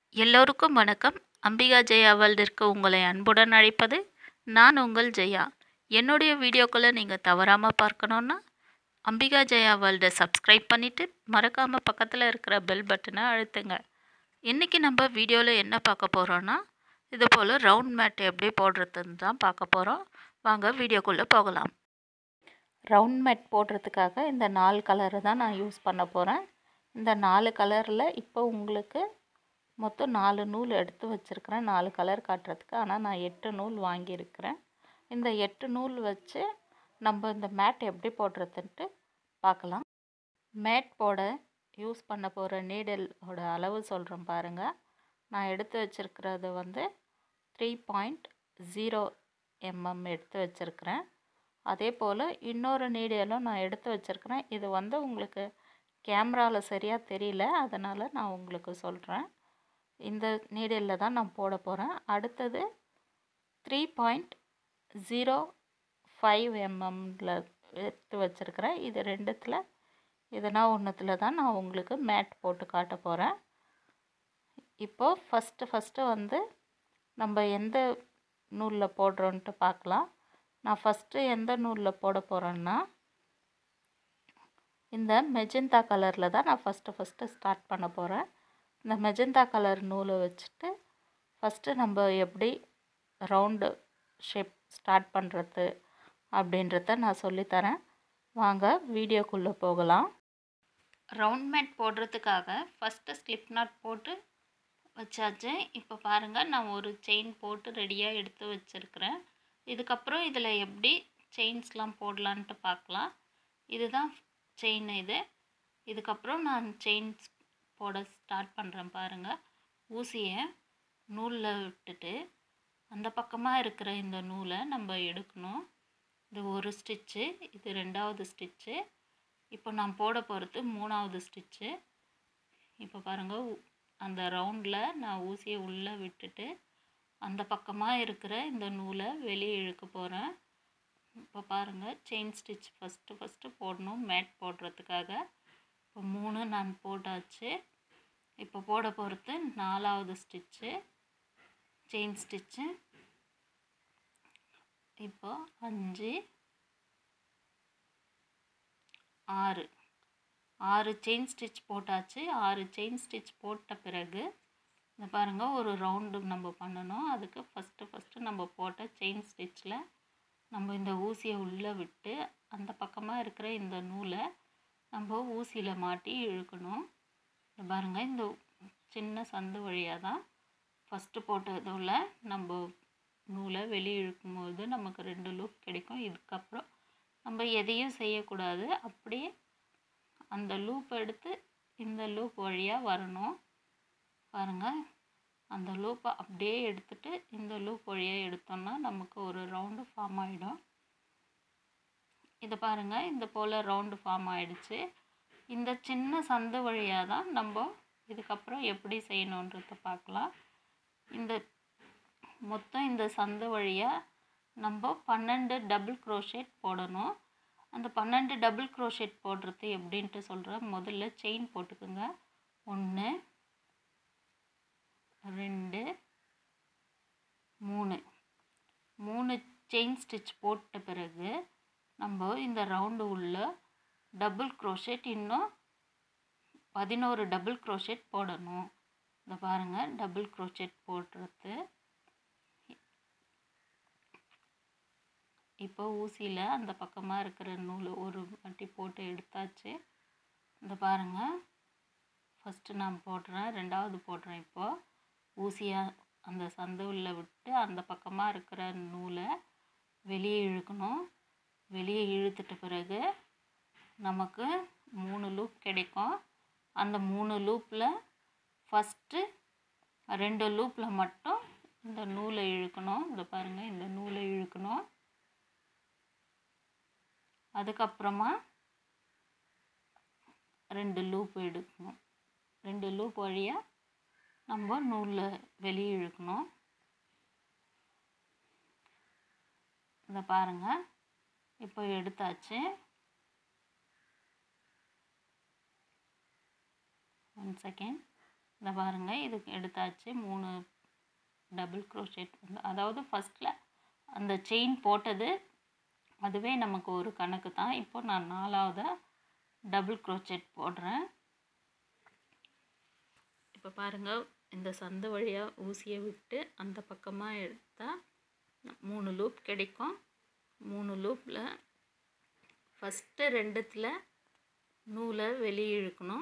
எல்லோருக்கும் வணக்கம். அம்பிகா ஜெயா வேர்ல்டிற்கு உங்களை அன்புடன் அழைப்பது நான் உங்கள் ஜெயா. என்னுடைய வீடியோக்களை நீங்கள் தவறாமல் பார்க்கணுன்னா அம்பிகா ஜெயா வேர்ல்டை சப்ஸ்கிரைப் பண்ணிவிட்டு மறக்காமல் பக்கத்தில் இருக்கிற பெல் பட்டனை அழுத்துங்க. இன்றைக்கி நம்ம வீடியோவில் என்ன பார்க்க போகிறோன்னா, இது போல் ரவுண்ட் மேட் எப்படி போடுறதுன்னு தான் பார்க்க போகிறோம். வாங்க வீடியோக்குள்ளே போகலாம். ரவுண்ட் மேட் போடுறதுக்காக இந்த 4 கலரை தான் நான் யூஸ் பண்ண போகிறேன். இந்த 4 கலரில் இப்போ உங்களுக்கு மொத்தம் 4 நூல் எடுத்து வச்சுருக்கிறேன் 4 கலர் காட்டுறதுக்கு. ஆனால் நான் 8 நூல் வாங்கியிருக்கிறேன். இந்த 8 நூல் வச்சு நம்ம இந்த மேட் எப்படி போடுறதுன்ட்டு பார்க்கலாம். மேட் போட யூஸ் பண்ண போகிற நீடலோட அளவு சொல்கிறேன் பாருங்கள். நான் எடுத்து வச்சுருக்கிறது 3.0 mm எடுத்து வச்சுருக்கிறேன். அதே போல் இன்னொரு நீடலும் நான் எடுத்து வச்சுருக்கிறேன். இது உங்களுக்கு கேமராவில் சரியாக தெரியல, அதனால் நான் உங்களுக்கு சொல்கிறேன். இந்த நீடலில் தான் நான் போட போகிறேன். அடுத்தது 3.05 mmல எடுத்து வச்சுருக்கிறேன். இது ரெண்டுத்தில் எதனா ஒன்றுத்தில் தான் நான் உங்களுக்கு மேட் போட்டு காட்ட போகிறேன். இப்போது ஃபஸ்ட்டு நம்ம எந்த நூலில் போடுறோன்ட்டு பார்க்கலாம். நான் ஃபஸ்ட்டு எந்த நூலில் போட போகிறேன்னா, இந்த மெஜந்தா கலரில் தான் நான் ஃபஸ்ட்டு ஸ்டார்ட் பண்ண போகிறேன். இந்த மெஜந்தா கலர் நூலை வச்சுட்டு ஃபஸ்ட்டு நம்ம எப்படி ரவுண்டு ஷேப் ஸ்டார்ட் பண்ணுறது அப்படின்றத நான் சொல்லித்தரேன். வாங்க வீடியோக்குள்ளே போகலாம். ரவுண்ட் மேட் போடுறதுக்காக ஃபஸ்ட்டு ஸ்லிப் நாட் போட்டு வச்சாச்சு. இப்போ பாருங்கள், நான் ஒரு செயின் போட்டு ரெடியாக எடுத்து வச்சுருக்கிறேன். இதுக்கப்புறம் இதில் எப்படி செயின்ஸ்லாம் போடலான்ட்டு பார்க்கலாம். இதுதான் செயின். இதுக்கப்புறம் நான் செயின்ஸ் போட ஸ்டார்ட் பண்ணுறேன் பாருங்கள். ஊசியை நூலில் விட்டுட்டு அந்த பக்கமாக இருக்கிற இந்த நூலை நம்ம எடுக்கணும். இது ஒரு ஸ்டிச்சு, இது 2வது ஸ்டிச்சு. இப்போ நான் போட போகிறது 3வது ஸ்டிச்சு. இப்போ பாருங்கள், அந்த ரவுண்டில் நான் ஊசியை உள்ளே விட்டுட்டு அந்த பக்கமாக இருக்கிற இந்த நூலை வெளியே இழுக்க போகிறேன். இப்போ பாருங்கள், செயின் ஸ்டிச் ஃபஸ்ட்டு போடணும் மேட் போடுறதுக்காக. இப்போ 3 நான் போட்டாச்சு. இப்போ போட போகிறது 4வது ஸ்டிச்சு, செயின் ஸ்டிச்சு. இப்போ 5 6 செயின் ஸ்டிச் போட்டாச்சு. 6 செயின் ஸ்டிச் போட்ட பிறகு இந்த பாருங்கள், ஒரு ரவுண்டு நம்ம பண்ணணும். அதுக்கு ஃபஸ்ட்டு நம்ம போட்ட செயின் ஸ்டிச்சில் நம்ம இந்த ஊசியை உள்ளே விட்டு அந்த பக்கமாக இருக்கிற இந்த நூலை நம்ம ஊசியில் மாட்டி இழுக்கணும். பாருங்கள், இந்த சின்ன சந்து வழியாக தான் ஃபஸ்ட்டு போட்டதில் நம்ம நூலை வெளியே இழுக்கும்போது நமக்கு 2 லூப் கிடைக்கும். இதுக்கப்புறம் நம்ம எதையும் செய்யக்கூடாது, அப்படியே அந்த லூப் எடுத்து இந்த லூப் வழியாக வரணும். பாருங்கள், அந்த லூப்பை அப்படியே எடுத்துகிட்டு இந்த லூப் வழியாக எடுத்தோம்னா நமக்கு ஒரு ரவுண்டு ஃபார்ம் ஆகிடும். இது பாருங்கள், இந்த போல் ரவுண்டு ஃபார்ம் ஆகிடுச்சு. இந்த சின்ன சந்து வழியாக தான் நம்ம இதுக்கப்புறம் எப்படி செய்யணுன்றதை பார்க்கலாம். இந்த சந்து வழியாக நம்ம 12 டபுள் க்ரோஷேட் போடணும். அந்த 12 டபுள் க்ரோஷேட் போடுறது எப்படின்ட்டு சொல்கிறேன். முதல்ல செயின் போட்டுக்குங்க. 1 2 3 செயின் ஸ்டிச் போட்ட பிறகு நம்ம இந்த ரவுண்டு உள்ள டபுள் க்ரோஷேட் இன்னும் 11 டபுள் க்ரோஷேட் போடணும். இந்த பாருங்கள், டபுள் க்ரோஷேட் போடுறது. இப்போ ஊசியில் அந்த பக்கமாக இருக்கிற நூல் ஒரு வாட்டி போட்டு எடுத்தாச்சு. இந்த பாருங்கள், ஃபஸ்ட்டு நான் போடுறேன், 2வது போடுறேன். இப்போது ஊசியாக அந்த சந்துவில் விட்டு அந்த பக்கமாக இருக்கிற நூலை வெளியே இழுக்கணும். வெளியே இழுத்துட்ட பிறகு நமக்கு 3 லூப் கிடைக்கும். அந்த 3 லூப்பில் ஃபஸ்ட்டு 2 லூப்பில் மட்டும் இந்த நூலை இழுக்கணும். இந்த பாருங்கள், இந்த நூலை இழுக்கணும். அதுக்கப்புறமா 2 லூப் எடுக்கணும். 2 லூப் வழியாக நம்ம நூலில் வெளியே இழுக்கணும். இந்த பாருங்கள், இப்போ எடுத்தாச்சு. 1 செகண்ட். இந்த பாருங்க, இதுக்கு எடுத்தாச்சு 3 டபுள் க்ரோஷெட். அதாவது ஃபஸ்ட்டில் அந்த செயின் போட்டது அதுவே நமக்கு ஒரு கணக்கு தான். இப்போ நான் 4ஆவதா டபுள் க்ரோஷெட் போடுறேன். இப்போ பாருங்கள், இந்த சந்து வழியாக ஊசியை விட்டு அந்த பக்கமாக எடுத்தால் 3 லூப் கிடைக்கும். 3 லூப்பில் ஃபஸ்ட்டு 2த்துல நூலை வெளியே இழுக்கணும்.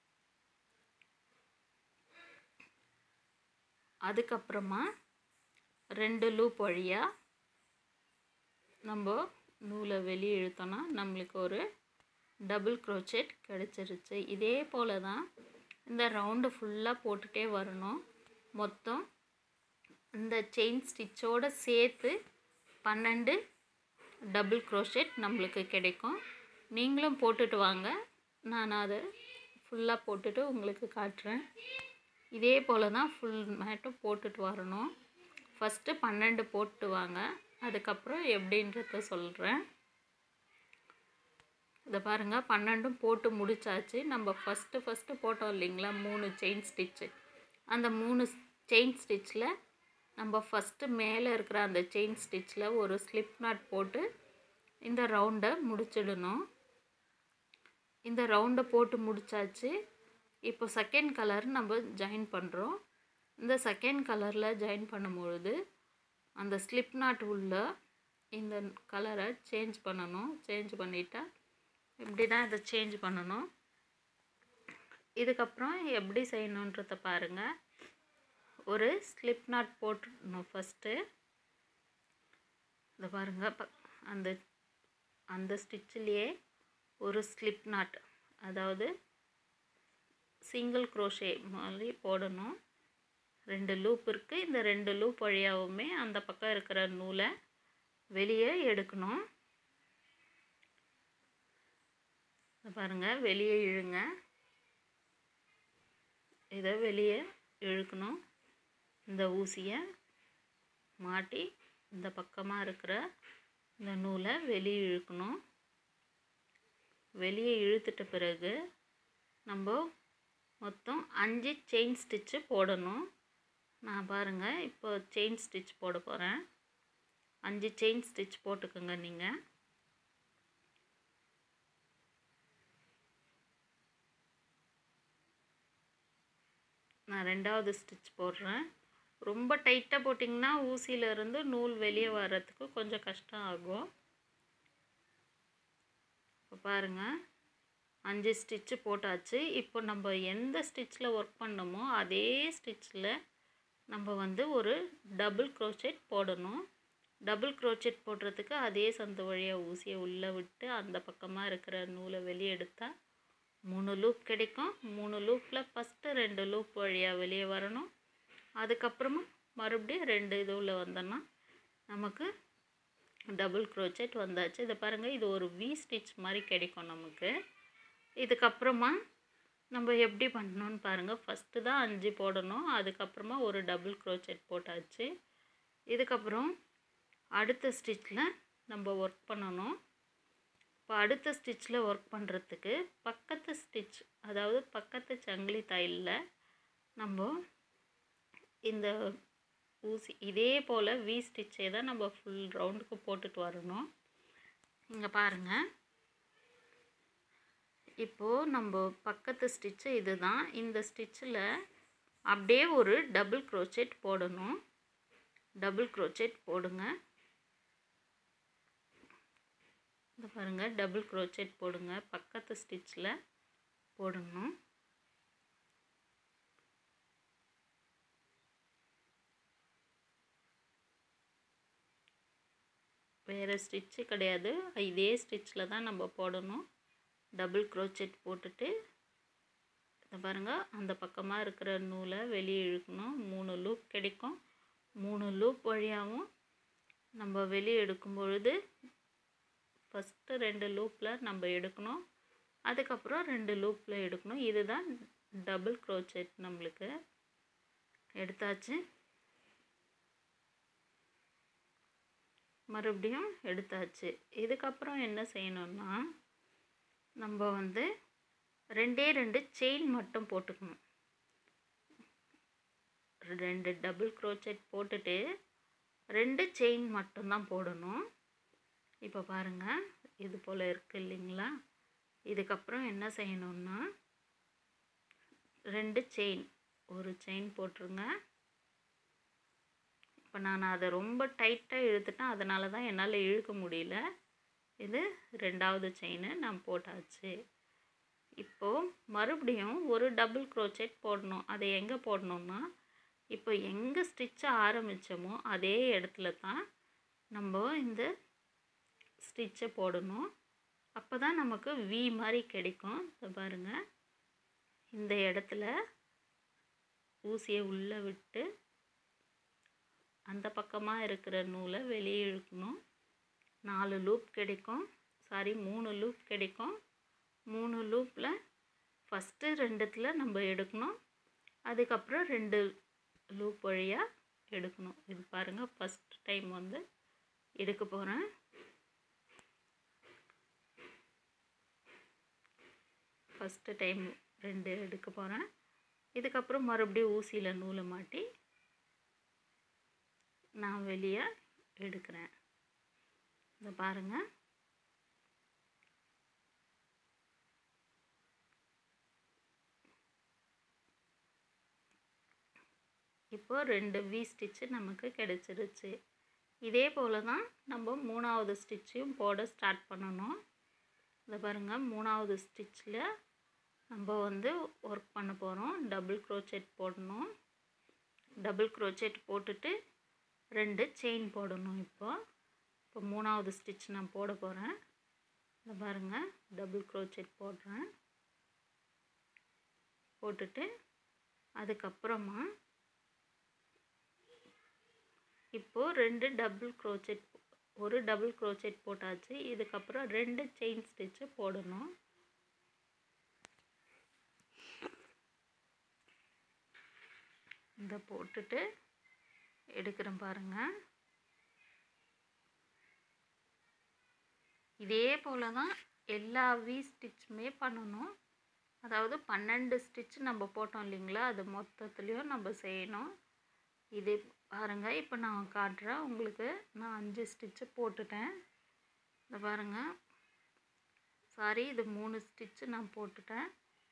அதுக்கப்புறமா 2 லூப் வழியாக நம்ம நூலை வெளியே இழுத்தோன்னா நம்மளுக்கு ஒரு டபுள் க்ரோஷெட் கிடச்சிருச்சு. இதே போல் தான் இந்த ரவுண்டு ஃபுல்லாக போட்டுகிட்டே வரணும். மொத்தம் இந்த செயின் ஸ்டிச்சோடு சேர்த்து 12 டபுள் க்ரோஷெட் நம்மளுக்கு கிடைக்கும். நீங்களும் போட்டுட்டு வாங்க, நான் அதை ஃபுல்லாக போட்டுட்டு உங்களுக்கு காட்டுறேன். இதே போல் தான் ஃபுல் மேட்டும் போட்டுட்டு வரணும். ஃபஸ்ட்டு 12 போட்டு வாங்க, அதுக்கப்புறம் எப்படின்றத சொல்கிறேன். இதை பாருங்கள், 12 போட்டு முடித்தாச்சு. நம்ம ஃபஸ்ட்டு போட்டோம் இல்லைங்களா 3 செயின் ஸ்டிச்சு, அந்த 3 செயின் ஸ்டிச்சில் நம்ம ஃபஸ்ட்டு மேலே இருக்கிற அந்த செயின் ஸ்டிச்சில் ஒரு ஸ்லிப் நாட் போட்டு இந்த ரவுண்டை முடிச்சிடணும். இந்த ரவுண்டை போட்டு முடித்தாச்சு. இப்போ செகண்ட் கலர் நம்ம ஜாயின் பண்ணுறோம். இந்த செகண்ட் கலரில் ஜாயின் பண்ணும்பொழுது அந்த ஸ்லிப் நாட் உள்ள இந்த கலரை சேஞ்ச் பண்ணணும். சேஞ்ச் பண்ணிட்டா இப்படி தான் இதை சேஞ்ச் பண்ணணும். இதுக்கப்புறம் எப்படி செய்யணுன்றதை பாருங்கள். ஒரு ஸ்லிப் நாட் போட்டுடணும் ஃபஸ்ட்டு. இதை பாருங்கள், அந்த அந்த ஸ்டிச்சிலேயே ஒரு ஸ்லிப் நாட், அதாவது சிங்கிள் க்ரோஷே மாதிரி போடணும். 2 லூப் இருக்குது. இந்த 2 லூப் வழியாகவுமே அந்த பக்கம் இருக்கிற நூலை வெளியே எடுக்கணும். பாருங்கள், வெளியே இழுங்க. இதை வெளியே இழுக்கணும். இந்த ஊசியை மாட்டி இந்த பக்கமாக இருக்கிற இந்த நூலை வெளியே இழுக்கணும். வெளியே இழுத்துட்ட பிறகு நம்ம மொத்தம் 5 செயின் ஸ்டிச்சு போடணும். நான் பாருங்கள், இப்போ செயின் ஸ்டிச் போட போகிறேன். 5 செயின் ஸ்டிச் போட்டுக்கோங்க நீங்கள். நான் 2வது ஸ்டிச் போடுறேன். ரொம்ப டைட்டாக போட்டிங்கன்னா ஊசியிலேருந்து நூல் வெளியே வர்றதுக்கு கொஞ்சம் கஷ்டம் ஆகும். இப்போ பாருங்கள், 5 ஸ்டிச்சு போட்டாச்சு. இப்போ நம்ம எந்த ஸ்டிச்சில் ஒர்க் பண்ணோமோ அதே ஸ்டிச்சில் நம்ம ஒரு டபுள் க்ரோஷெட் போடணும். டபுள் க்ரோஷெட் போடுறதுக்கு அதே சந்து வழியாக ஊசியை உள்ளே விட்டு அந்த பக்கமாக இருக்கிற நூலை வெளியே எடுத்தால் 3 லூப் கிடைக்கும். 3 லூப்பில் ஃபஸ்ட்டு 2 லூப் வழியாக வெளியே வரணும். அதுக்கப்புறமா மறுபடியும் 2 இதுவில் வந்தோன்னா நமக்கு டபுள் க்ரோஷெட் வந்தாச்சு. இதை பாருங்கள், இது ஒரு வி ஸ்டிச் மாதிரி கிடைக்கும் நமக்கு. இதுக்கப்புறமா நம்ம எப்படி பண்ணணும்னு பாருங்கள். ஃபஸ்ட்டு தான் 5 போடணும். அதுக்கப்புறமா ஒரு டபுள் க்ரோஷெட் போட்டாச்சு. இதுக்கப்புறம் அடுத்த ஸ்டிச்சில் நம்ம ஒர்க் பண்ணணும். இப்போ அடுத்த ஸ்டிச்சில் ஒர்க் பண்ணுறதுக்கு பக்கத்து ஸ்டிச், அதாவது பக்கத்து சங்கிலி தையலில் நம்ம இந்த ஊசி இதே போல் வி ஸ்டிச்சே தான் நம்ம ஃபுல் ரவுண்டுக்கு போட்டுட்டு வரணும். இங்கே பாருங்கள், இப்போது நம்ம பக்கத்து ஸ்டிச்சு இது தான். இந்த ஸ்டிச்சில் அப்படியே ஒரு டபுள் க்ரோஷெட் போடணும். டபுள் க்ரோஷெட் போடுங்க. இந்த பாருங்கள், டபுள் க்ரோஷெட் போடுங்க. பக்கத்து ஸ்டிச்சில் போடணும். வேறு ஸ்டிச்சு கிடையாது, இதே ஸ்டிச்சில் தான் நம்ம போடணும். டபுள் க்ரோஷெட் போட்டுட்டு இதை பாருங்கள், அந்த பக்கமாக இருக்கிற நூலை வெளியே இழுக்கணும். 3 லூப் கிடைக்கும். 3 லூப் வழியாகவும் நம்ம வெளியே எடுக்கும் பொழுது ஃபஸ்ட்டு 2 லூப்பில் நம்ம எடுக்கணும். அதுக்கப்புறம் 2 லூப்பில் எடுக்கணும். இதுதான் டபுள் க்ரோஷெட். நம்மளுக்கு எடுத்தாச்சு. மறுபடியும் எடுத்தாச்சு. இதுக்கப்புறம் என்ன செய்யணும்னா நம்ம 2 செயின் மட்டும் போட்டுக்கணும். 2 டபுள் க்ரோச்செட் போட்டுட்டு 2 செயின் மட்டும்தான் போடணும். இப்போ பாருங்கள், இது போல் இருக்குது இல்லைங்களா? இதுக்கப்புறம் என்ன செய்யணும்னா 2 செயின், ஒரு செயின் போட்டுருங்க. இப்போ நான் அதை ரொம்ப டைட்டாக இழுத்துட்டேன், அதனால தான் என்னால் இழுக்க முடியல. இது 2வது செயின் நான் போட்டாச்சு. இப்போது மறுபடியும் ஒரு டபுள் க்ரோச்செட் போடணும். அதை எங்கே போடணுன்னா, இப்போ எங்கே ஸ்டிச் ஆரம்பித்தோமோ அதே இடத்துல தான் நம்ம இந்த ஸ்டிச்சை போடணும். அப்போ தான் நமக்கு வி மாதிரி கிடைக்கும். இதை பாருங்கள், இந்த இடத்துல ஊசியை உள்ளே விட்டு அந்த பக்கமாக இருக்கிற நூலை வெளியே இழுக்கணும். 4 லூப் கிடைக்கும், 3 லூப் கிடைக்கும். 3 லூப்பில் ஃபஸ்ட்டு 2த்துல நம்ம எடுக்கணும், அதுக்கப்புறம் 2 லூப் வழியாக எடுக்கணும். இது பாருங்கள், ஃபஸ்ட் டைம் வந்து எடுக்க போகிறேன். ஃபஸ்ட்டு டைம் 2 எடுக்க போகிறேன். இதுக்கப்புறம் மறுபடியும் ஊசியில் நூலை மாட்டி நான் வெளியே எடுக்கிறேன். இதை பாருங்கள், இப்போ 2 வி ஸ்டிச்சு நமக்கு கிடைச்சிருச்சு. இதே போல் தான் நம்ம 3வது ஸ்டிச்சையும் போட ஸ்டார்ட் பண்ணணும். இதை பாருங்கள், 3வது ஸ்டிச்சில் நம்ம வந்து ஒர்க் பண்ண போகிறோம். டபுள் க்ரோச்செட் போடணும். டபுள் க்ரோச்செட் போட்டுட்டு 2 செயின் போடணும். இப்போ 3வது ஸ்டிச் நான் போட போகிறேன். இதை பாருங்கள், டபுள் க்ரோச்செட் போடுறேன். போட்டுட்டு அதுக்கப்புறமா இப்போது 2 டபுள் க்ரோச்செட், ஒரு டபுள் க்ரோச்செட் போட்டாச்சு. இதுக்கப்புறம் 2 செயின் ஸ்டிச்சு போடணும். இதை போட்டுட்டு எடுக்கிறேன் பாருங்கள். இதே போல் தான் எல்லா வி ஸ்டிச்சுமே பண்ணணும். அதாவது 12 ஸ்டிச் நம்ம போட்டோம் இல்லைங்களா, அது மொத்தத்துலேயும் நம்ம செய்யணும். இது பாருங்கள், இப்போ நான் காட்டுறேன் உங்களுக்கு. நான் 5 ஸ்டிச்சு போட்டுட்டேன். இதை பாருங்கள், இது 3 ஸ்டிச்சு நான் போட்டுட்டேன்.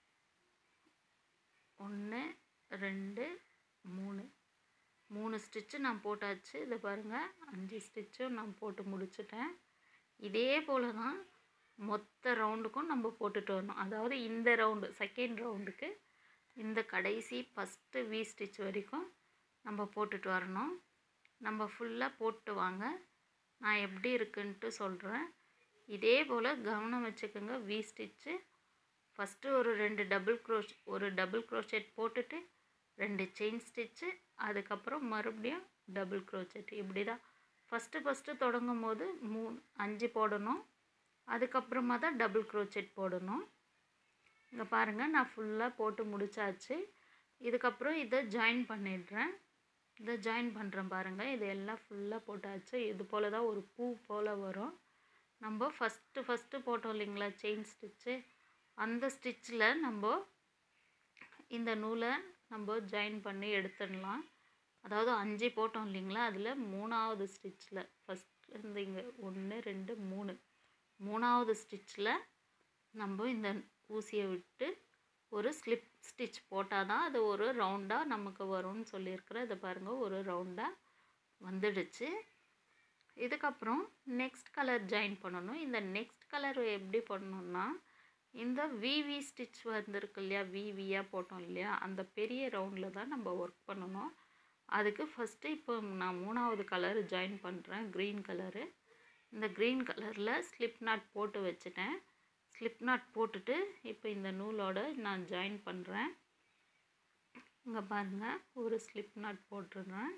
1 2 3 3 ஸ்டிச்சு நான் போட்டாச்சு. இதை பாருங்கள், 5 ஸ்டிச்சும் நான் போட்டு முடிச்சிட்டேன். இதே போல் தான் மொத்த ரவுண்டுக்கும் நம்ம போட்டுட்டு வரணும். அதாவது இந்த ரவுண்டு, செகண்ட் ரவுண்டுக்கு இந்த கடைசி ஃபஸ்ட்டு வி ஸ்டிச் வரைக்கும் நம்ம போட்டுட்டு வரணும். நம்ம ஃபுல்லாக போட்டு வாங்க, நான் எப்படி இருக்குன்ட்டு சொல்கிறேன். இதே போல் கவனம் வச்சுக்கோங்க. வி ஸ்டிச்சு ஃபஸ்ட்டு ஒரு 2 டபுள் க்ரோச்செட் போட்டுட்டு 2 செயின் ஸ்டிச்சு, அதுக்கப்புறம் மறுபடியும் டபுள் க்ரோச்செட். இப்படி தான் ஃபஸ்ட்டு தொடங்கும் போது 5 போடணும். அதுக்கப்புறமா தான் டபுள் க்ரோச்செட் போடணும். இங்கே பாருங்கள், நான் ஃபுல்லாக போட்டு முடித்தாச்சு. இதுக்கப்புறம் இதை ஜாயின் பண்ணிடுறேன். இதை ஜாயின் பண்ணுறேன் பாருங்கள். இது எல்லாம் ஃபுல்லாக போட்டாச்சு. இது போல் தான் ஒரு பூ போல் வரும். நம்ம ஃபஸ்ட்டு போட்டோம் இல்லைங்களா செயின் ஸ்டிச்சு, அந்த ஸ்டிச்சில் நம்ம இந்த நூலை நம்ம ஜாயின் பண்ணி எடுத்துடலாம். அதாவது 5 போட்டோம் இல்லைங்களா, அதில் 3வது ஸ்டிச்சில் ஃபஸ்ட் இந்த இங்கே 1 2 3 3வது ஸ்டிச்சில் நம்ம இந்த ஊசியை விட்டு ஒரு ஸ்லிப் ஸ்டிச் போட்டால் தான் அது ஒரு ரவுண்டாக நமக்கு வரும்னு சொல்லியிருக்கிறேன். இதை பாருங்கள், ஒரு ரவுண்டாக வந்துடுச்சு. இதுக்கப்புறம் நெக்ஸ்ட் கலர் ஜாயின் பண்ணணும். இந்த நெக்ஸ்ட் கலர் எப்படி பண்ணணுன்னா, இந்த விவி ஸ்டிச் வந்திருக்கு இல்லையா, விவியாக போட்டோம் இல்லையா, அந்த பெரிய ரவுண்டில் தான் நம்ம ஒர்க் பண்ணணும். அதுக்கு ஃபஸ்ட்டு இப்போ நான் 3வது கலர் ஜாயின் பண்ணுறேன், க்ரீன் கலரு. இந்த க்ரீன் கலரில் ஸ்லிப் நாட் போட்டு வச்சுட்டேன். ஸ்லிப் நாட் போட்டுட்டு இப்போ இந்த நூலோட நான் ஜாயின் பண்ணுறேன். இங்கே பாருங்கள், ஒரு ஸ்லிப் நாட் போட்டுடுறேன்.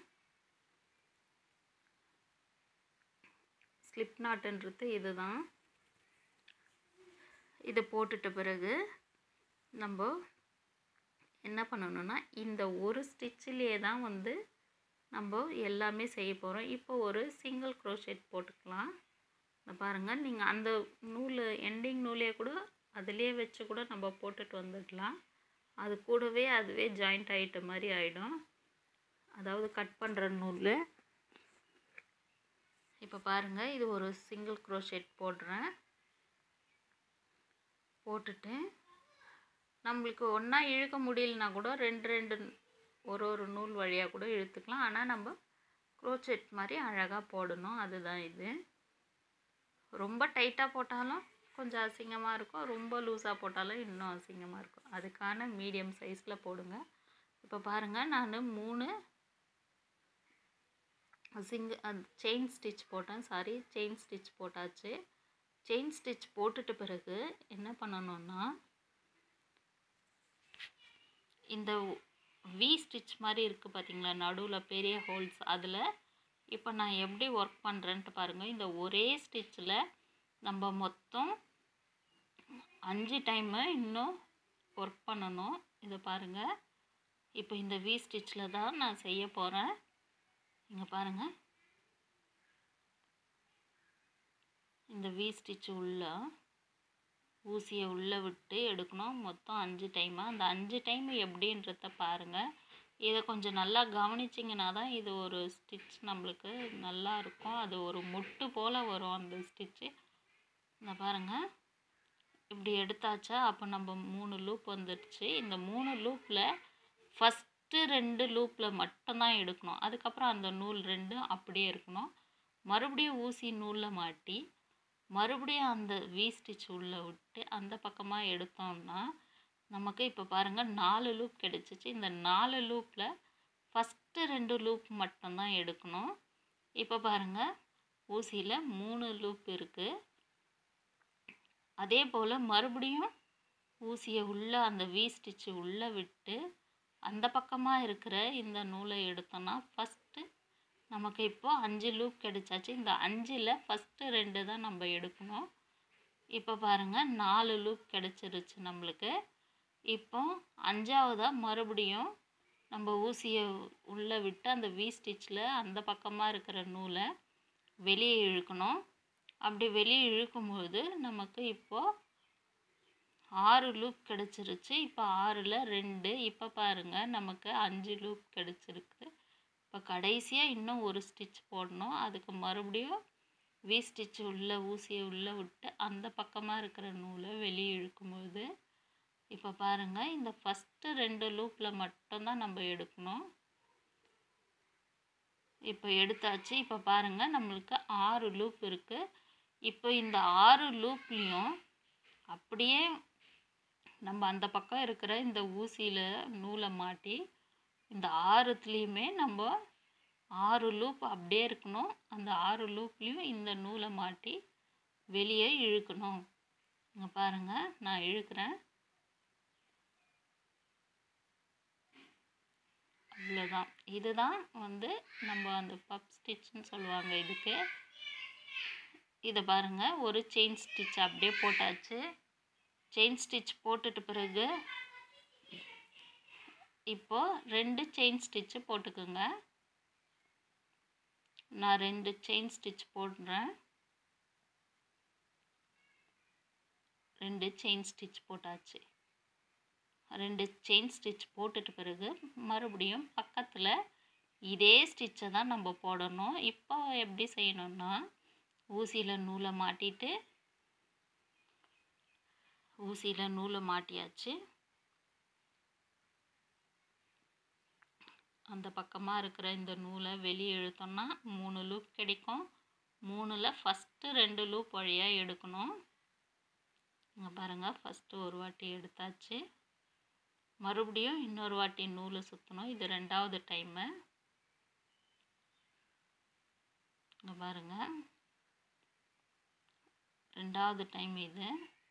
ஸ்லிப் நாட்டுன்றது இதுதான். இது போட்டுட்ட பிறகு நம்ம என்ன பண்ணணும்னா, இந்த ஒரு ஸ்டிச்சிலே தான் வந்து நம்ம எல்லாமே செய்ய போகிறோம். இப்போ ஒரு சிங்கிள் க்ரோஷெட் போட்டுக்கலாம். இந்த பாருங்கள், நீங்கள் அந்த நூல் எண்டிங் நூலே கூட அதிலே வச்சு கூட நம்ம போட்டுட்டு வந்துடலாம். அது கூடவே அதுவே ஜாயிண்ட் ஆகிட்ட மாதிரி ஆகிடும். அதாவது கட் பண்ணுற நூல். இப்போ பாருங்கள், இது ஒரு சிங்கிள் க்ரோஷெட் போடுறேன். போட்டுட்டு நம்மளுக்கு ஒன்றா இழுக்க முடியலனா கூட ரெண்டு ஒரு நூல் வழியாக கூட இழுத்துக்கலாம். ஆனால் நம்ம க்ரோஷெட் மாதிரி அழகாக போடணும். அதுதான் இது. ரொம்ப டைட்டாக போட்டாலும் கொஞ்சம் அசிங்கமாக இருக்கும், ரொம்ப லூஸாக போட்டாலும் இன்னும் அசிங்கமாக இருக்கும். அதுக்கான மீடியம் சைஸில் போடுங்க. இப்போ பாருங்கள், நான் 3 செயின் ஸ்டிச் போட்டேன். செயின் ஸ்டிச் போட்டாச்சு. செயின் ஸ்டிச் போட்டுட்டு பிறகு என்ன பண்ணணும்னா, இந்த வி ஸ்டிச் மாதிரி இருக்குது பார்த்தீங்களா, நடுவில் பெரிய ஹோல்ஸ். அதில் இப்போ நான் எப்படி ஒர்க் பண்ணுறேன்ட்டு பாருங்கள். இந்த ஒரே ஸ்டிச்சில் நம்ம மொத்தம் 5 டைமு இன்னும் ஒர்க் பண்ணணும். இதை பாருங்கள், இப்போ இந்த வி ஸ்டிச்சில் தான் நான் செய்ய போகிறேன். இங்கே பாருங்கள், இந்த வி ஸ்டிச் உள்ள ஊசியை உள்ளே விட்டு எடுக்கணும். மொத்தம் 5 டைமாக. அந்த 5 டைம் எப்படின்றத பாருங்கள். இதை கொஞ்சம் நல்லா கவனிச்சிங்கன்னா தான் இது ஒரு ஸ்டிச் நம்மளுக்கு நல்லா இருக்கும். அது ஒரு முட்டு போல் வரும் அந்த ஸ்டிச்சு. இந்த பாருங்கள், இப்படி எடுத்தாச்சா. அப்போ நம்ம 3 லூப் வந்துடுச்சு. இந்த 3 லூப்பில் ஃபஸ்ட்டு 2 லூப்பில் மட்டும்தான் எடுக்கணும். அதுக்கப்புறம் அந்த நூல் 2 அப்படியே இருக்கணும். மறுபடியும் ஊசி நூலில் மாட்டி மறுபடியும் அந்த வி ஸ்டிச் உள்ளே விட்டு அந்த பக்கமாக எடுத்தோம்னா நமக்கு இப்போ பாருங்கள் 4 லூப் கிடச்சிச்சு. இந்த 4 லூப்பில் ஃபஸ்ட்டு 2 லூப் மட்டும்தான் எடுக்கணும். இப்போ பாருங்கள், ஊசியில் 3 லூப் இருக்குது. அதே போல் மறுபடியும் ஊசியை உள்ளே அந்த வி ஸ்டிச்சு உள்ளே விட்டு அந்த பக்கமாக இருக்கிற இந்த நூலை எடுத்தோன்னா ஃபஸ்ட்டு நமக்கு இப்போது 5 லூப் கிடச்சாச்சு. இந்த 5ல் ஃபஸ்ட்டு 2 தான் நம்ம எடுக்கணும். இப்போ பாருங்கள், 4 லூப் கிடச்சிருச்சு நம்மளுக்கு. இப்போ 5ஆவதாக மறுபடியும் நம்ம ஊசியை உள்ளே விட்டு அந்த வி ஸ்டிச்சில் அந்த பக்கமாக இருக்கிற நூலை வெளியே இழுக்கணும். அப்படி வெளியே இழுக்கும்போது நமக்கு இப்போது 6 லூப் கிடச்சிருச்சு. இப்போ 6ல் 2. இப்போ பாருங்கள், நமக்கு 5 லூப் கிடச்சிருக்கு. இப்போ கடைசியாக இன்னும் ஒரு ஸ்டிச் போடணும். அதுக்கு மறுபடியும் வி ஸ்டிச் உள்ள ஊசியை உள்ளே விட்டு அந்த பக்கமாக இருக்கிற நூலை வெளியே இழுக்கும்போது இப்போ பாருங்கள், இந்த ஃபஸ்ட்டு 2 லூப்பில் மட்டும்தான் நம்ம எடுக்கணும். இப்போ எடுத்தாச்சு. இப்போ பாருங்கள், நம்மளுக்கு 6 லூப் இருக்குது. இப்போ இந்த 6 லூப்லேயும் அப்படியே நம்ம அந்த பக்கம் இருக்கிற இந்த ஊசியில் நூலை மாட்டி இந்த 6த்துலேயுமே நம்ம 6 லூப் அப்படியே இருக்கணும். அந்த 6 லூப்லேயும் இந்த நூலை மாட்டி வெளியே இழுக்கணும். இங்கே பாருங்கள், நான் இழுக்கிறேன். அவ்வளோதான். இதுதான் நம்ம அந்த பப் ஸ்டிச்னு சொல்லுவாங்க இதுக்கு. இதை பாருங்கள், ஒரு செயின் ஸ்டிச் அப்படியே போட்டாச்சு. செயின் ஸ்டிச் போட்டுட்டு பிறகு இப்போது 2 செயின் ஸ்டிச்சு போட்டுக்குங்க. நான் 2 செயின் ஸ்டிச் போடுறேன். 2 செயின் ஸ்டிச் போட்டாச்சு. 2 செயின் ஸ்டிச் போட்டுட்டு பிறகு மறுபடியும் பக்கத்தில் இதே ஸ்டிச்சை தான் நம்ம போடணும். இப்போ எப்படி செய்யணும்னா, ஊசியில் நூலை மாட்டிட்டு ஊசியில் நூலை மாட்டியாச்சு. அந்த பக்கமாக இருக்கிற இந்த நூலை வெளியே இழுத்தோம்னா 3 லூப் கிடைக்கும். 3ல் ஃபஸ்ட்டு 2 லூப் வழியாக எடுக்கணும். இங்கே பாருங்கள், ஃபஸ்ட்டு ஒரு வாட்டி எடுத்தாச்சு. மறுபடியும் இன்னொரு வாட்டி நூலை சுற்றணும். இது 2வது டைமு. இங்கே பாருங்கள், 2வது டைம் இது.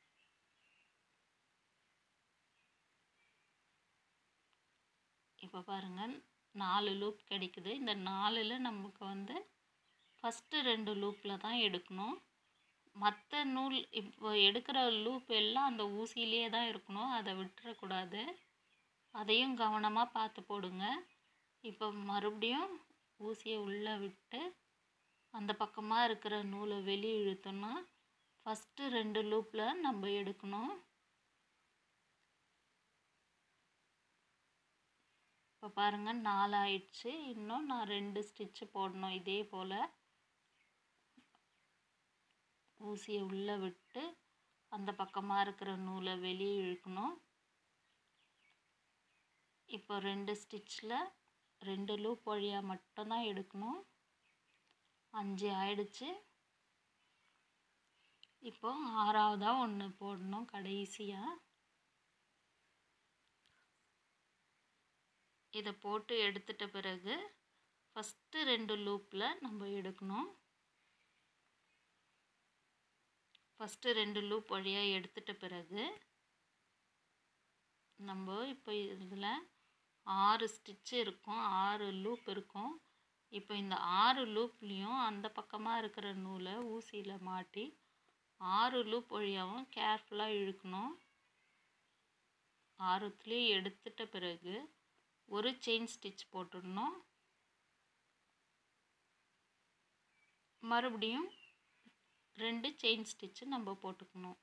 இப்போ பாருங்கள், 4 லூப் கிடைக்குது. இந்த 4ல் நமக்கு ஃபஸ்ட்டு 2 லூப்பில் தான் எடுக்கணும். மற்ற நூல் இப்போ எடுக்கிற லூப் எல்லாம் அந்த ஊசியிலே தான் இருக்கணும். அதை விட்டுறக்கூடாது. அதையும் கவனமாக பார்த்து போடுங்க. இப்போ மறுபடியும் ஊசியை உள்ளே விட்டு அந்த பக்கமாக இருக்கிற நூலை வெளியே இழுத்தோம்னா ஃபஸ்ட்டு 2 லூப்பில் நம்ம எடுக்கணும். இப்போ பாருங்கள் 4 ஆயிடுச்சு. இன்னும் நான் 2 ஸ்டிச்சு போடணும். இதே போல் ஊசியை உள்ளே விட்டு அந்த பக்கமாக இருக்கிற நூலை வெளியே இழுக்கணும். இப்போ 2 ஸ்டிச்சில் 2 லூப் வழியாக மட்டும்தான் எடுக்கணும். 5 ஆயிடுச்சு. இப்போ 6ஆவதாக ஒன்று போடணும் கடைசியாக. இதை போட்டு எடுத்துட்ட பிறகு ஃபஸ்ட்டு 2 லூப்பில் நம்ம எடுக்கணும். ஃபஸ்ட்டு 2 லூப் வழியாக எடுத்துட்ட பிறகு நம்ம இப்போ இதில் 6 ஸ்டிச்சு இருக்கும், 6 லூப் இருக்கும். இப்போ இந்த 6 லூப்லேயும் அந்த பக்கமாக இருக்கிற நூலை ஊசியில் மாட்டி 6 லூப் வழியாகவும் கேர்ஃபுல்லாக இழுக்கணும். 6த்துலேயும் எடுத்துட்ட பிறகு ஒரு செயின் ஸ்டிச் போட்டுடணும். மறுபடியும் 2 செயின் ஸ்டிச்சு நம்ம போட்டுக்கணும்.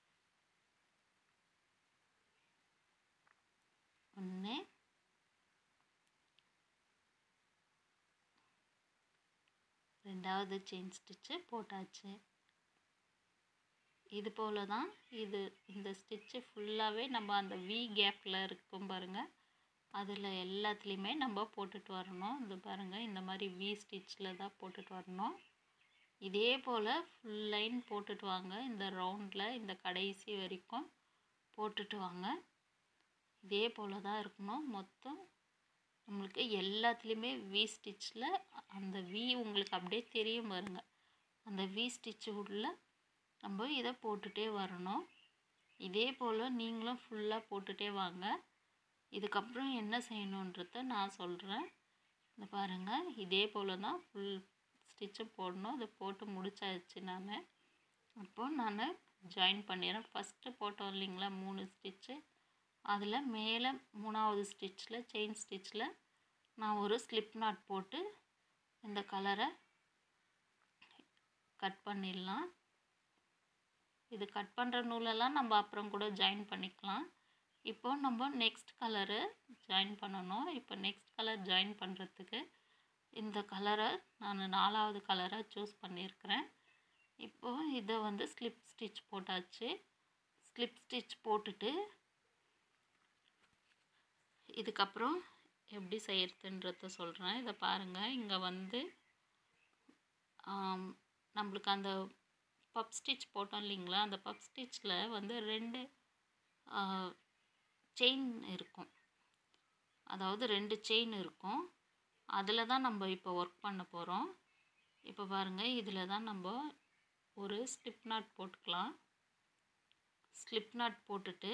1 2வது செயின் ஸ்டிச்சு போட்டாச்சு. இது போல் தான் இந்த ஸ்டிச்சு ஃபுல்லாகவே நம்ம அந்த வி கேப்பில் இருக்கும் பாருங்கள், அதில் எல்லாத்துலேயுமே நம்ம போட்டுட்டு வரணும். இது பாருங்கள், இந்த மாதிரி வி ஸ்டிச்சில் தான் போட்டுட்டு வரணும். இதே போல் ஃபுல் லைன் போட்டுட்டு வாங்க. இந்த ரவுண்டில் இந்த கடைசி வரைக்கும் போட்டுட்டு வாங்க. இதே போல் தான் இருக்கணும். மொத்தம் நம்மளுக்கு எல்லாத்துலேயுமே வி ஸ்டிச்சில் அந்த வி உங்களுக்கு அப்படியே தெரியும் பாருங்கள். அந்த வி ஸ்டிச்சு உள்ள நம்ம இதை போட்டுகிட்டே வரணும். இதே போல் நீங்களும் ஃபுல்லாக போட்டுகிட்டே வாங்க. இதுக்கப்புறம் என்ன செய்யணுன்றத நான் சொல்கிறேன். இந்த பாருங்கள், இதே போல் தான் ஃபுல் ஸ்டிச்சு போடணும். அதை போட்டு முடிச்சாச்சு. அப்போது நான் ஜாயின் பண்ணிடுறேன். ஃபஸ்ட்டு போட்டோம் இல்லைங்களா 3 ஸ்டிச்சு, அதில் மேலே 3வது ஸ்டிச்சில் செயின் ஸ்டிச்சில் நான் ஒரு ஸ்லிப் நாட் போட்டு இந்த கலரை கட் பண்ணிடலாம். இது கட் பண்ணுற நூலெல்லாம் நம்ம அப்புறம் கூட ஜாயின் பண்ணிக்கலாம். இப்போ நம்ம நெக்ஸ்ட் கலரு ஜாயின் பண்ணணும். இப்போ நெக்ஸ்ட் கலர் ஜாயின் பண்ணுறதுக்கு இந்த கலரை நான் 4வது கலரை சூஸ் பண்ணியிருக்கிறேன். இப்போது இதை வந்து ஸ்லிப் ஸ்டிச் போட்டாச்சு. ஸ்லிப் ஸ்டிச் போட்டுட்டு இதுக்கப்புறம் எப்படி செய்யறதுன்றத சொல்கிறேன். இதை பாருங்கள், இங்கே வந்து நம்மளுக்கு அந்த பப் ஸ்டிச் போட்டோம் இல்லைங்களா, அந்த பப் ஸ்டிச்சில் வந்து 2 செயின் இருக்கும். அதாவது 2 செயின் இருக்கும். அதில் தான் நம்ம இப்போ ஒர்க் பண்ண போகிறோம். இப்போ பாருங்கள், இதில் தான் நம்ம ஒரு ஸ்லிப் நாட் போட்டுக்கலாம். ஸ்லிப் நாட் போட்டுட்டு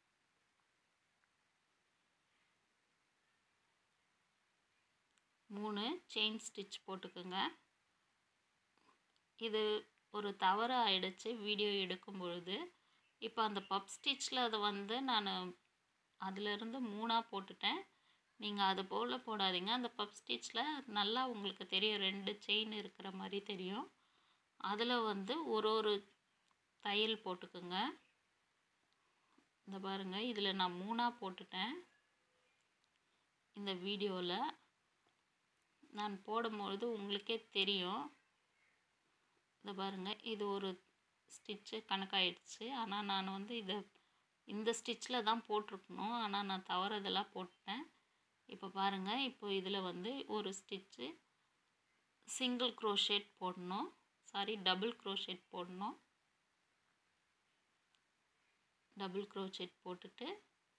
மூணு செயின் ஸ்டிச் போட்டுக்கோங்க. இது ஒரு தவறு ஆயிடுச்சு வீடியோ எடுக்கும் பொழுது. இப்போ அந்த பப் ஸ்டிச்சில் அதை வந்து நான் அதிலிருந்து 3ஆக போட்டுட்டேன். நீங்கள் அது போல் போடாதீங்க. அந்த பப் ஸ்டிச்சில் நல்லா உங்களுக்கு தெரியும், 2 செயின் இருக்கிற மாதிரி தெரியும். அதில் வந்து ஒரு தையல் போட்டுக்குங்க. இந்த பாருங்கள், இதில் நான் 3ஆக போட்டுட்டேன். இந்த வீடியோவில் நான் போடும்பொழுது உங்களுக்கே தெரியும். இந்த பாருங்கள், இது ஒரு ஸ்டிச்சு கணக்காயிடுச்சு. ஆனால் நான் வந்து இந்த ஸ்டிச்சில் தான் போட்டிருக்கணும். ஆனால் நான் தவறுதலாக போட்டேன். இப்போ பாருங்கள், இப்போ இதில் வந்து ஒரு ஸ்டிச்சு சிங்கிள் க்ரோஷேட் போடணும். டபுள் க்ரோஷேட் போடணும். டபுள் க்ரோஷேட் போட்டுட்டு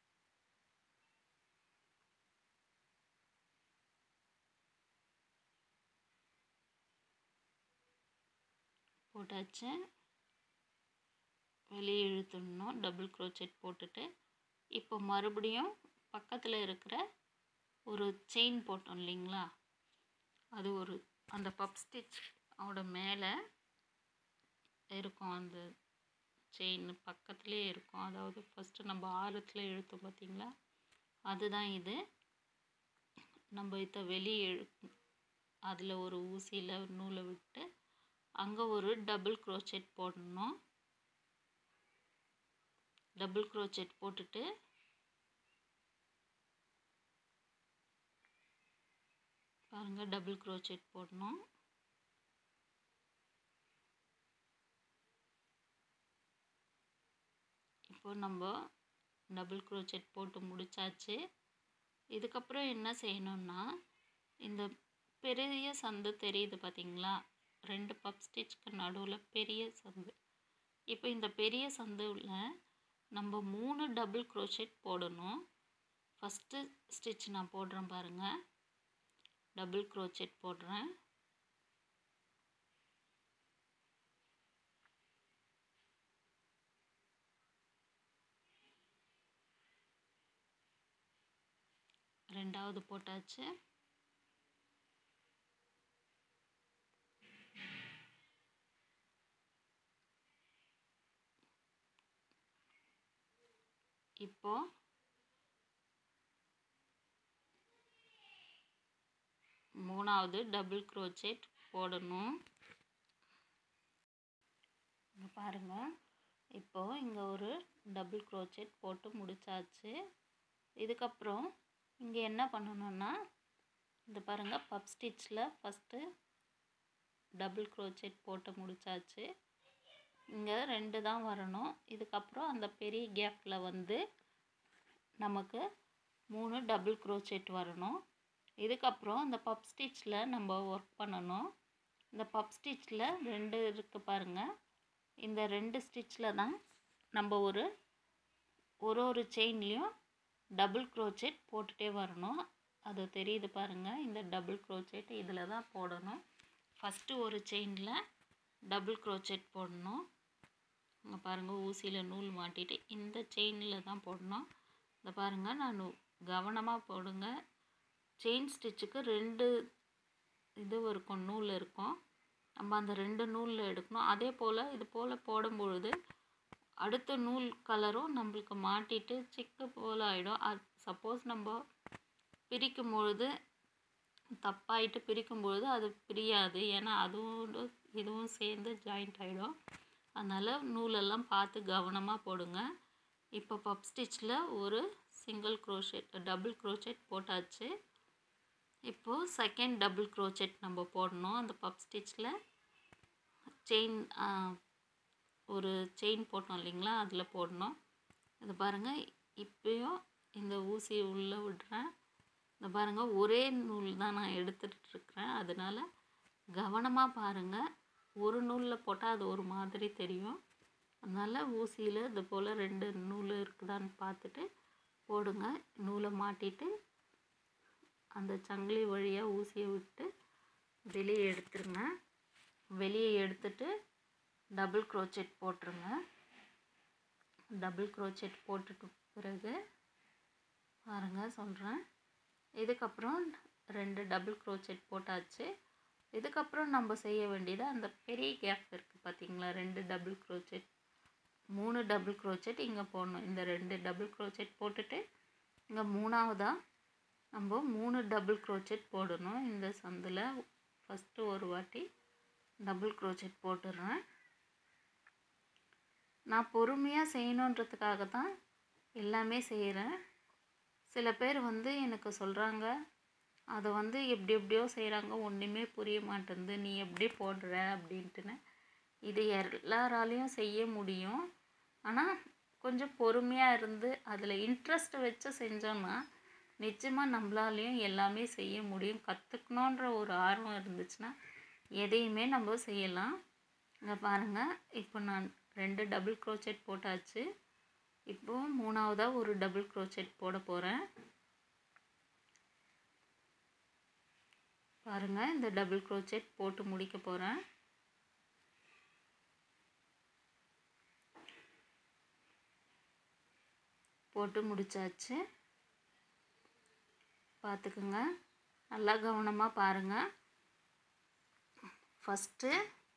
போட்டாச்சு. வெளியே இழுத்துடணும். டபுள் க்ரோஷேட் போட்டுட்டு இப்போ மறுபடியும் பக்கத்தில் இருக்கிற ஒரு செயின் போட்டோம் இல்லைங்களா, அது அந்த பப் ஸ்டிச் அவட மேலே இருக்கும். அந்த செயின் பக்கத்துலேயே இருக்கும். அதாவது ஃபஸ்ட்டு நம்ம ஆரத்தில் இழுத்தோம் பார்த்திங்களா, அதுதான் இது. நம்ம இதை வெளியே அதில் ஒரு ஊசியில் நூலை விட்டு அங்கே ஒரு டபுள் க்ரோஷேட் போடணும். டபுள் க்ரோஷேட் போட்டுட்டு பாருங்கள் டபுள் க்ரோச்செட் போடணும். இப்போ நம்ம டபுள் க்ரோச்செட் போட்டு முடிச்சாச்சு. இதுக்கப்புறம் என்ன செய்யணும்னா, இந்த பெரிய சந்து தெரியுது பார்த்தீங்களா, 2 பப் ஸ்டிச்சுக்கு நடுவில் பெரிய சந்து. இப்போ இந்த பெரிய சந்துவில் நம்ம 3 டபுள் க்ரோச்செட் போடணும். ஃபஸ்ட்டு ஸ்டிச் நான் போடுறேன் பாருங்கள், டபுள் க்ரோச்செட் போடுறேன். ரெண்டாவது போட்டாச்சு. இப்போ மூணாவது டபுள் க்ரோச்செட் போடணும். இங்கே பாருங்கள், இப்போது இங்கே ஒரு டபுள் க்ரோச்செட் போட்டு முடிச்சாச்சு. இதுக்கப்புறம் இங்கே என்ன பண்ணணும்னா, இது பாருங்கள் பப் ஸ்டிச்சில் ஃபஸ்ட்டு டபுள் க்ரோச்செட் போட்டு முடிச்சாச்சு. இங்கே 2 தான் வரணும். இதுக்கப்புறம் அந்த பெரிய கேப்பில் வந்து நமக்கு 3 டபுள் க்ரோச்செட் வரணும். இதுக்கப்புறம் இந்த பப் ஸ்டிச்சில் நம்ம ஒர்க் பண்ணணும். இந்த பப் ஸ்டிச்சில் 2 இருக்குது பாருங்கள். இந்த 2 ஸ்டிச்சில் தான் நம்ம ஒரு செயின்லேயும் டபுள் க்ரோச்செட் போட்டுகிட்டே வரணும். அது தெரியுது பாருங்கள், இந்த டபுள் க்ரோச்செட் இதில் தான் போடணும். ஃபஸ்ட்டு ஒரு செயினில் டபுள் க்ரோச்செட் போடணும். இங்கே பாருங்கள், ஊசியில் நூல் மாட்டிட்டு இந்த செயினில் தான் போடணும். இந்த பாருங்கள், நான் கவனமாக போடுங்க. செயின் ஸ்டிச்சுக்கு 2 இது இருக்கும், நூல் இருக்கும். நம்ம அந்த 2 நூலில் எடுக்கணும். அதே போல் இது போல் போடும்பொழுது அடுத்த நூல் கலரும் நம்மளுக்கு மாட்டிட்டு சிக்கு போல் ஆகிடும். அது சப்போஸ் நம்ம பிரிக்கும் பொழுது தப்பாயிட்டு பிரிக்கும்பொழுது அது பிரியாது. ஏன்னா அதுவும் இதுவும் சேர்ந்து ஜாயிண்ட் ஆகிடும். அதனால் நூலெல்லாம் பார்த்து கவனமாக போடுங்க. இப்போ பப் ஸ்டிச்சில் ஒரு சிங்கிள் க்ரோச்செட் டபுள் க்ரோச்செட் போட்டாச்சு. இப்போது செகண்ட் டபுள் க்ரோச்செட் நம்ம போடணும். அந்த பப் ஸ்டிச்சில் செயின் ஒரு செயின் போட்டோம் இல்லைங்களா, அதில் போடணும். இது பாருங்கள், இப்போயும் இந்த ஊசியை உள்ளே விடுறேன். இந்த பாருங்கள், ஒரே நூல் தான் நான் எடுத்துகிட்ருக்கிறேன். அதனால் கவனமாக பாருங்கள். ஒரு நூலில் போட்டால் அது ஒரு மாதிரி தெரியும். அதனால் ஊசியில் இது போல் 2 நூல் இருக்குதான்னு பார்த்துட்டு போடுங்க. நூலை மாட்டிட்டு அந்த சங்கிலி வழியாக ஊசியை விட்டு வெளியே எடுத்துருங்க. வெளியே எடுத்துட்டு டபுள் க்ரோச்செட் போட்டுருங்க. டபுள் க்ரோச்செட் போட்டுட்டு பிறகு பாருங்கள் சொல்கிறேன். இதுக்கப்புறம் 2 டபுள் க்ரோச்செட் போட்டாச்சு. இதுக்கப்புறம் நம்ம செய்ய வேண்டியது அந்த பெரிய கேப் இருக்குது பார்த்தீங்களா, 2 டபுள் க்ரோச்செட் 3 டபுள் க்ரோச்செட் இங்கே போடணும். இந்த 2 டபுள் க்ரோச்செட் போட்டுட்டு இங்கே மூணாவதாக நம்ம 3 டபுள் க்ரோச்செட் போடணும். இந்த சந்தில் ஃபஸ்ட்டு ஒரு வாட்டி டபுள் க்ரோச்செட் போட்டுடுறேன். நான் பொறுமையாக செய்யணுன்றதுக்காக தான் எல்லாமே செய்கிறேன். சில பேர் வந்து எனக்கு சொல்கிறாங்க, அதை வந்து எப்படியோ செய்கிறாங்க, ஒன்றுமே புரிய மாட்டேங்குது, நீ எப்படி போடுற அப்படின்ட்டுன்னு. இது எல்லாராலையும் செய்ய முடியும். ஆனால் கொஞ்சம் பொறுமையாக இருந்து அதில் இன்ட்ரெஸ்ட் வச்சு செஞ்சோன்னா நிச்சயமாக நம்மளாலையும் எல்லாமே செய்ய முடியும். கற்றுக்கணுன்ற ஒரு ஆர்வம் இருந்துச்சுன்னா எதையுமே நம்ம செய்யலாம். இங்கே பாருங்கள், இப்போ நான் 2 டபுள் க்ரோச்செட் போட்டாச்சு. இப்போது மூணாவதாக ஒரு டபுள் க்ரோச்செட் போட போகிறேன். பாருங்கள், இந்த டபுள் க்ரோச்செட் போட்டு முடிக்க போகிறேன். போட்டு முடிச்சாச்சு. பார்த்துக்குங்க, நல்லா கவனமாக பாருங்கள். ஃபஸ்ட்டு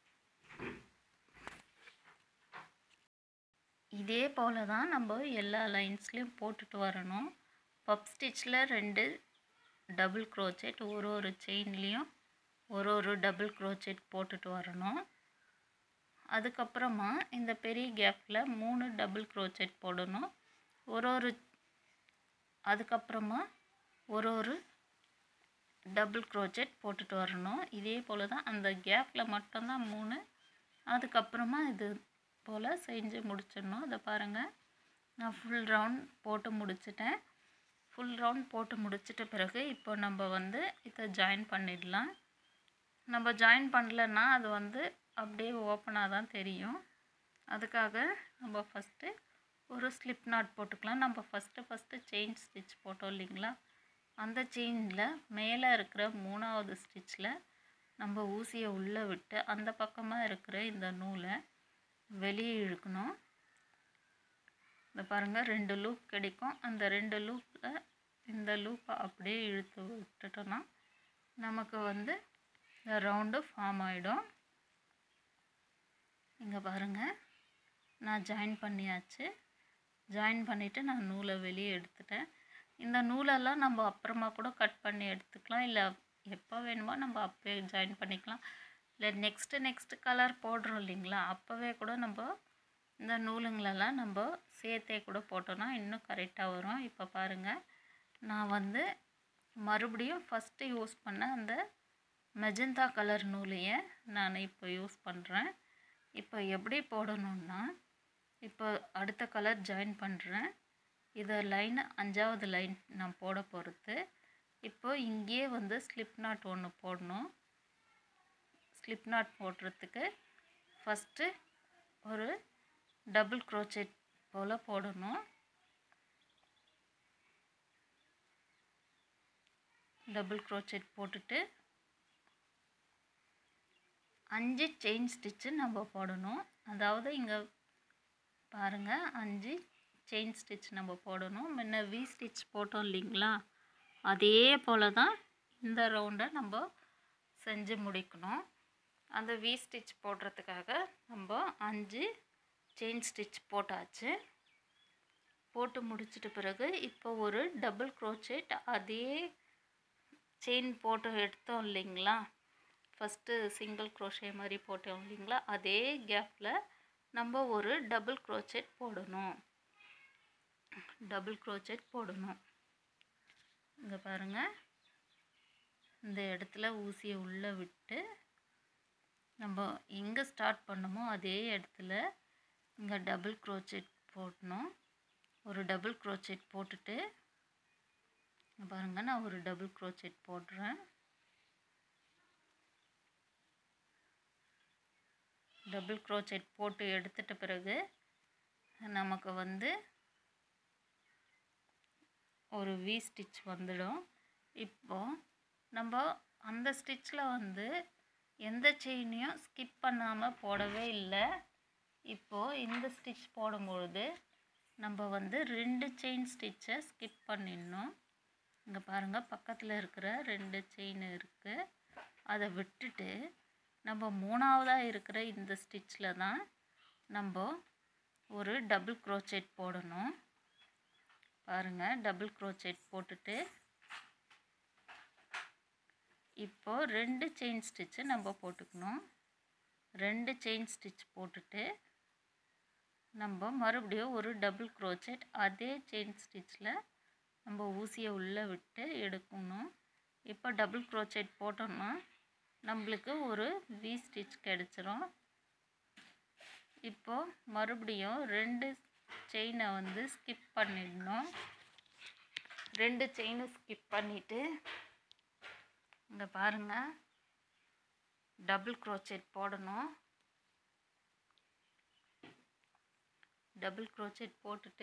இதே போல் தான் நம்ம எல்லா லைன்ஸ்லேயும் போட்டுட்டு வரணும். பப் ஸ்டிச்சில் 2 டபுள் க்ரோச்செட் ஒரு செயின்லேயும் ஒரு டபுள் க்ரோச்செட் போட்டுட்டு வரணும். அதுக்கப்புறமா இந்த பெரிய கேப்பில் 3 டபுள் க்ரோச்செட் போடணும். அதுக்கப்புறமா ஒரு டபுள் க்ரோச்செட் போட்டுட்டு வரணும். இதே போல் தான் அந்த கேப்பில் மட்டும்தான் 3. அதுக்கப்புறமா இது போல் செஞ்சு முடிச்சிடணும். இதை பாருங்கள், நான் ஃபுல் ரவுண்ட் போட்டு முடிச்சிட்டேன். ஃபுல் ரவுண்ட் போட்டு முடிச்சிட்ட பிறகு இப்போ நம்ம வந்து இதை ஜாயின் பண்ணிடலாம். நம்ம ஜாயின் பண்ணலன்னா அது வந்து அப்படியே ஓப்பனாக தான் தெரியும். அதுக்காக நம்ம ஃபஸ்ட்டு ஒரு ஸ்லிப் நாட் போட்டுக்கலாம். நம்ம ஃபஸ்ட்டு செயின் ஸ்டிச் போட்டோம் இல்லைங்களா, அந்த செயினில் மேலே இருக்கிற 3வது ஸ்டிச்சில் நம்ம ஊசியை உள்ளே விட்டு அந்த பக்கமாக இருக்கிற இந்த நூலை வெளியே இழுக்கணும். இந்த பாருங்கள், 2 லூப் கிடைக்கும். அந்த 2 லூப்பில் இந்த லூப்பை அப்படியே இழுத்து விட்டுட்டோன்னா நமக்கு வந்து இந்த ரவுண்டு ஃபார்ம் ஆகிடும். இங்கே பாருங்கள், நான் ஜாயின் பண்ணியாச்சு. ஜாயின் பண்ணிவிட்டு நான் நூலை வெளியே எடுத்துட்டேன். இந்த நூலெல்லாம் நம்ம அப்புறமா கூட கட் பண்ணி எடுத்துக்கலாம், இல்லை எப்போ வேணுமோ நம்ம அப்போயே ஜாயின் பண்ணிக்கலாம். இல்லை நெக்ஸ்ட்டு கலர் போடுறோம் இல்லைங்களா, அப்போவே கூட நம்ம இந்த நூலுங்களெல்லாம் நம்ம சேர்த்தே கூட போட்டோன்னா இன்னும் கரெக்டாக வரும். இப்போ பாருங்கள், நான் வந்து மறுபடியும் ஃபஸ்ட்டு யூஸ் பண்ண அந்த மெஜந்தா கலர் நூலையை நான் இப்போ யூஸ் பண்ணுறேன். இப்போ எப்படி போடணுன்னா, இப்போ அடுத்த கலர் ஜாயின் பண்ணுறேன். இதை லைன் 5வது லைன் நான் போட போகிறது. இப்போ இங்கேயே வந்து ஸ்லிப் நாட் ஒன்று போடணும். ஸ்லிப் நாட் போடுறதுக்கு ஃபஸ்ட்டு ஒரு டபுள் க்ரோச்செட் போல் போடணும். டபுள் க்ரோச்செட் போட்டுட்டு 5 செயின் ஸ்டிச்சு நம்ம போடணும். அதாவது இங்கே பாருங்கள், 5 செயின் ஸ்டிச் நம்ம போடணும். முன்ன வி ஸ்டிச் போட்டோம் இல்லைங்களா, அதே போல் தான் இந்த ரவுண்டை நம்ம செஞ்சு முடிக்கணும். அந்த வி ஸ்டிச் போடுறதுக்காக நம்ம 5 செயின் ஸ்டிச் போட்டாச்சு. போட்டு முடிச்சிட்ட பிறகு இப்போ ஒரு டபுள் க்ரோச்செட் அதே செயின் போட்டு எடுத்தோம் இல்லைங்களா, ஃபஸ்ட்டு சிங்கிள் க்ரோஷே மாதிரி போட்டோம் இல்லைங்களா, அதே கேப்பில் நம்ம ஒரு டபுள் க்ரோச்செட் போடணும். டபுள் க்ரோச்செட் போடணும். இங்கே பாருங்கள், இந்த இடத்துல ஊசியை உள்ளே விட்டு நம்ம எங்கே ஸ்டார்ட் பண்ணமோ அதே இடத்துல இங்கே டபுள் க்ரோச்செட் போடணும். ஒரு டபுள் க்ரோச்செட் போட்டுட்டு பாருங்கள், நான் ஒரு டபுள் க்ரோச்செட் போடுறேன். டபுள் க்ரோச்செட் போட்டு எடுத்துட்ட பிறகு நமக்கு வந்து ஒரு வி ஸ்டிச் வந்துடும். இப்போது நம்ம அந்த ஸ்டிச்சில் வந்து எந்த செயினையும் ஸ்கிப் பண்ணாமல் போடவே இல்லை. இப்போது இந்த ஸ்டிச் போடும்பொழுது நம்ம வந்து 2 செயின் ஸ்டிச்சை ஸ்கிப் பண்ணிடணும். இங்கே பாருங்கள், பக்கத்தில் இருக்கிற 2 செயின் இருக்குது, அதை விட்டுட்டு நம்ம 3வதாக இருக்கிற இந்த ஸ்டிச்சில் தான் நம்ம ஒரு டபுள் க்ரோச்செட் போடணும். பாருங்கள், டபுள் க்ரோச்செட் போட்டுட்டு இப்போது 2 செயின் ஸ்டிச்சு நம்ம போட்டுக்கணும். 2 செயின் ஸ்டிச் போட்டுட்டு நம்ம மறுபடியும் ஒரு டபுள் க்ரோச்செட் அதே செயின் ஸ்டிச்சில் நம்ம ஊசியை உள்ளே விட்டு எடுக்கணும். இப்போ டபுள் க்ரோச்செட் போட்டோம்னா நம்மளுக்கு ஒரு வி ஸ்டிச் கிடச்சிரும். இப்போது மறுபடியும் 2 செயினை வந்து ஸ்கிப் பண்ணிடணும். 2 செயினை ஸ்கிப் பண்ணிவிட்டு இங்கே பாருங்கள், டபுள் க்ரோச்செட் போடணும். டபுள் க்ரோச்செட் போட்டுட்டு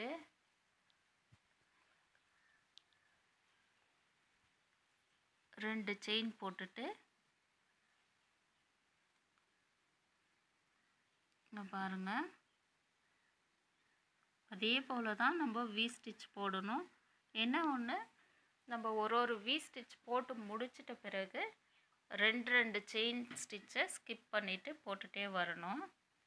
ரெண்டு செயின் போட்டுட்டு இங்கே பாருங்கள், அதே போல் தான் நம்ம வி ஸ்டிச் போடணும். என்ன ஒன்று, நம்ம ஒரு வி ஸ்டிச் போட்டு முடிச்சிட்ட பிறகு 2 செயின் ஸ்டிச்சை ஸ்கிப் பண்ணிவிட்டு போட்டுகிட்டே வரணும்.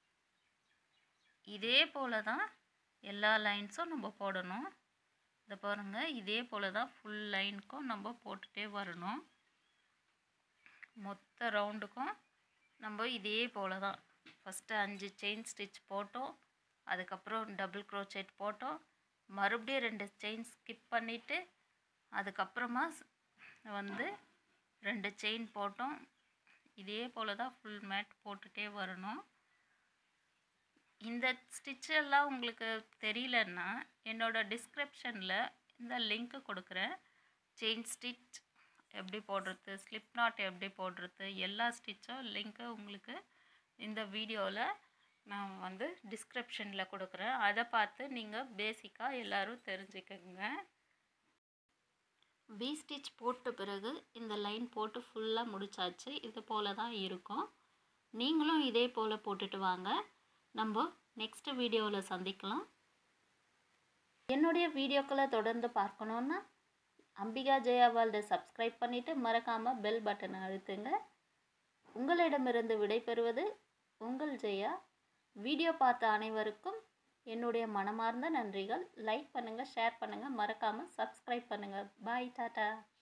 இதே போல் தான் எல்லா லைன்ஸும் நம்ம போடணும். இதை பாருங்கள், இதே போல் தான் ஃபுல் லைனுக்கும் நம்ம போட்டுகிட்டே வரணும். மொத்த ரவுண்டுக்கும் நம்ம இதே போல் தான் ஃபஸ்ட்டு 5 செயின் ஸ்டிச் போட்டோம், அதுக்கப்புறம் டபுள் க்ரோச்செட் போட்டோம், மறுபடியும் 2 செயின் ஸ்கிப் பண்ணிவிட்டு அதுக்கப்புறமா வந்து 2 செயின் போட்டோம். இதே போல் தான் ஃபுல் மேட் போட்டுகிட்டே வரணும். இந்த ஸ்டிச் எல்லாம் உங்களுக்கு தெரியலன்னா என்னோடய டிஸ்கிரிப்ஷனில் இந்த லிங்க்கு கொடுக்குறேன். செயின் ஸ்டிச் எப்படி போடுறது, ஸ்லிப் நாட் எப்படி போடுறது, எல்லா ஸ்டிச்சும் லிங்க்கு உங்களுக்கு இந்த வீடியோவில் நான் வந்து டிஸ்கிரிப்ஷனில் கொடுக்குறேன். அதை பார்த்து நீங்கள் பேசிக்காக எல்லோரும் தெரிஞ்சுக்கோங்க. வி ஸ்டிச் போட்ட பிறகு இந்த லைன் போட்டு ஃபுல்லாக முடிச்சாச்சு. இது போல் தான் இருக்கும். நீங்களும் இதே போல் போட்டுட்டு வாங்க. நம்ம நெக்ஸ்ட் வீடியோவில் சந்திக்கலாம். என்னுடைய வீடியோக்களை தொடர்ந்து பார்க்கணுன்னா அம்பிகா ஜெயா வேர்ல்டை சப்ஸ்கிரைப் பண்ணிவிட்டு மறக்காமல் பெல் பட்டனை அழுத்துங்க. உங்களிடமிருந்து விடைபெறுவது உங்கள் ஜெயா. வீடியோ பார்த்த அனைவருக்கும் என்னுடைய மனமார்ந்த நன்றிகள். லைக் பண்ணுங்கள், ஷேர் பண்ணுங்கள், மறக்காமல் சப்ஸ்கிரைப் பண்ணுங்கள். Bye, tata.